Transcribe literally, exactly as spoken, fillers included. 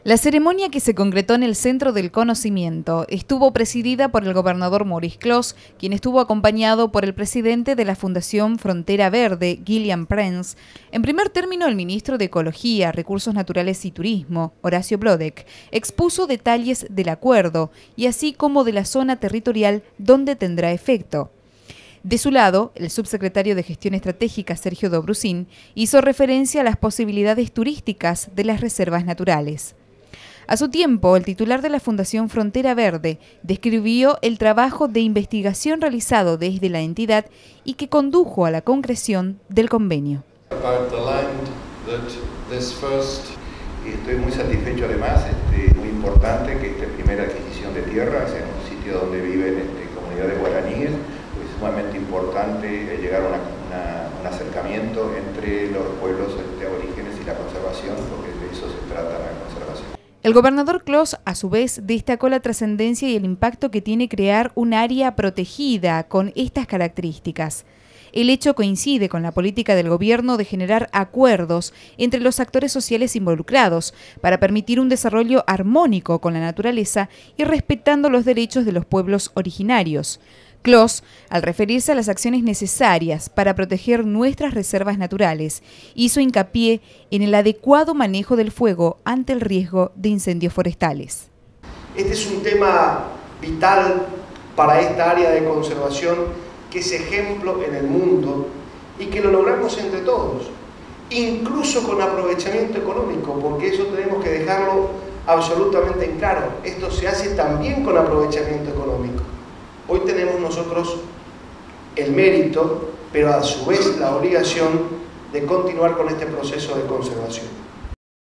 La ceremonia, que se concretó en el Centro del Conocimiento, estuvo presidida por el gobernador Maurice Clos, quien estuvo acompañado por el presidente de la Fundación Frontera Verde, Gillian Prince, en primer término el ministro de Ecología, Recursos Naturales y Turismo, Horacio Blodek, expuso detalles del acuerdo y así como de la zona territorial donde tendrá efecto. De su lado, el subsecretario de Gestión Estratégica, Sergio Dobrusin, hizo referencia a las posibilidades turísticas de las reservas naturales. A su tiempo, el titular de la Fundación Frontera Verde describió el trabajo de investigación realizado desde la entidad y que condujo a la concreción del convenio. Estoy muy satisfecho, además, este, muy importante que esta primera adquisición de tierra es en un sitio donde viven este, comunidades guaraníes. Es sumamente importante llegar a una, una, un acercamiento entre los pueblos este, aborígenes y la conservación, porque de eso se trata la conservación. El gobernador Clos, a su vez, destacó la trascendencia y el impacto que tiene crear un área protegida con estas características. El hecho coincide con la política del gobierno de generar acuerdos entre los actores sociales involucrados para permitir un desarrollo armónico con la naturaleza y respetando los derechos de los pueblos originarios. Clos, al referirse a las acciones necesarias para proteger nuestras reservas naturales, hizo hincapié en el adecuado manejo del fuego ante el riesgo de incendios forestales. Este es un tema vital para esta área de conservación que es ejemplo en el mundo y que lo logramos entre todos, incluso con aprovechamiento económico, porque eso tenemos que dejarlo absolutamente en claro. Esto se hace también con aprovechamiento económico. Hoy tenemos nosotros el mérito, pero a su vez la obligación de continuar con este proceso de conservación.